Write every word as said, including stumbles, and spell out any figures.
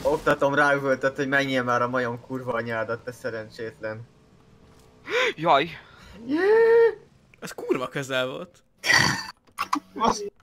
Oktatom ráüvöltött, hogy menjél már a majom kurva anyádat, te szerencsétlen. Jaj! Ez kurva közel volt. Azt